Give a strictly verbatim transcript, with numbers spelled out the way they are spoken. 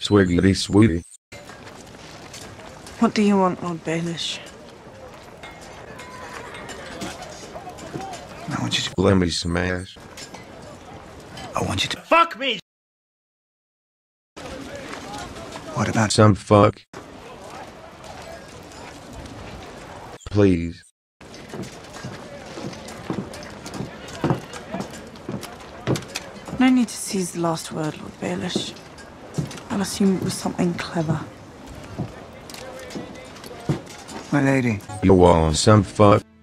Swiggity sweetie. What do you want, Lord Baelish? I want you to... Let me smash. I want you to... Fuck me! What about... Some fuck? Please. No need to seize the last word, Lord Baelish. I'll assume it was something clever. My lady. You want some fuck?